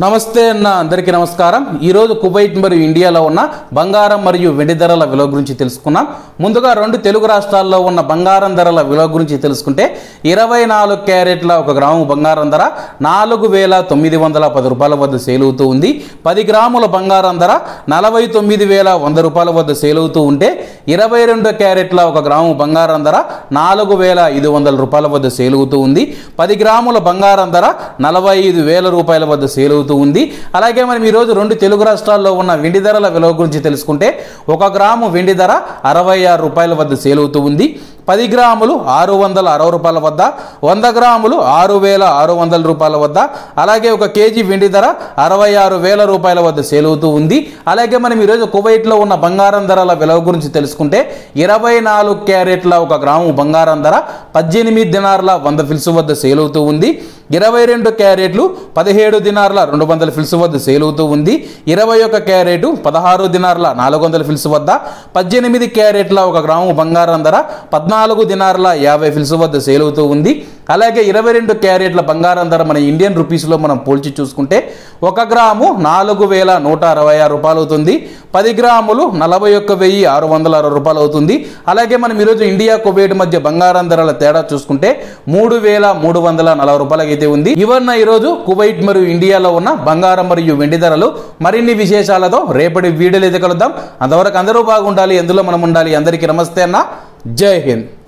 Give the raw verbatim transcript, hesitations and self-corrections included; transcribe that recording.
నమస్తే అన్న అందరికీ నమస్కారం। ఈ రోజు కువైట్ మరియు ఇండియాలో ఉన్న బంగారం మరియు వెండి ధరల విలువ గురించి తెలుసుకున్నాం। ముందుగా రెండు తెలుగు రాష్ట్రాల్లో ఉన్న బంగారం ధరల విలువ గురించి తెలుసుకుంటే ఇరవై నాలుగు క్యారెట్ల ఒక గ్రాము బంగారం ధర నాలుగు వేల తొమ్మిది వందల పది రూపాయల వద్ద సేల్ అవుతూ ఉంది। పది గ్రాముల బంగారం ధర నలభై తొమ్మిది వేల వంద రూపాయల వద్ద సేల్ అవుతూ ఉంటే ఇరవై రెండు క్యారెట్ల ఒక గ్రాము బంగారం ధర నాలుగు వేల ఐదు వందల రూపాయల వద్ద సేల్ అవుతూ ఉంది। పది గ్రాముల బంగారం ధర నలభై ఐదు వేల రూపాయల వద్ద సేల్ ఉంది। అలాగే మనం ఈ రోజు రెండు తెలుగు రాష్ట్రాల్లో ఉన్న వెండి ధరల విలువ గురించి తెలుసుకుంటే ఒక గ్రాము వెండి ధర అరవై ఆరు రూపాయల వద్ద సేల్ అవుతూ ఉంది। పది గ్రాములు ఆరు వందల అరవై రూపాయల వద్ద, వంద గ్రాములు ఆరు వేల ఆరు వందల రూపాయల వద్ద, అలాగే ఒక కేజీ వెండి ధర అరవై ఆరు వేల రూపాయల వద్ద సేల్ అవుతూ ఉంది। అలాగే మనం ఈరోజు కువైట్లో ఉన్న బంగారం ధరల విలువ గురించి తెలుసుకుంటే ఇరవై నాలుగు క్యారెట్ల ఒక గ్రాము బంగారం ధర పద్దెనిమిది దినార్ల వంద ఫిల్స్ వద్ద సేల్ అవుతూ ఉంది। ఇరవై రెండు క్యారెట్లు పదిహేడు దినార్ల రెండు వందల ఫిల్స్ వద్ద సేల్ అవుతూ ఉంది। ఇరవై ఒక క్యారెట్ పదహారు దినార్ల నాలుగు వందల ఫిల్స్ వద్ద, పద్దెనిమిది క్యారెట్ల ఒక గ్రాము బంగారం ధర పద్నాలుగు దినార్ల యాభై ఫిల్స్ వద్ద సేల్ అవుతూ ఉంది। అలాగే ఇరవై రెండు క్యారెట్ల బంగారం ధర మన ఇండియన్ రూపీస్లో మనం పోల్చి చూసుకుంటే ఒక గ్రాము నాలుగు వేల నూట అరవై ఆరు రూపాయలు అవుతుంది। పది గ్రాములు నలభై ఒక్క వెయ్యి ఆరు వందల అరవై రూపాయలు అవుతుంది। అలాగే మనం ఈరోజు ఇండియా కువైట్ మధ్య బంగారం ధరల తేడా చూసుకుంటే మూడు వేల మూడు వందల నలభై రూపాయలకి అయితే ఉంది। ఇవన్న ఈరోజు కువైట్ మరియు ఇండియాలో ఉన్న బంగారం మరియు వెండి ధరలు। మరిన్ని విశేషాలతో రేపటి వీడియోలు అయితే కలుద్దాం। అంతవరకు అందరూ బాగుండాలి, ఎందులో మనం ఉండాలి। అందరికీ నమస్తే అన్న, జై హింద్।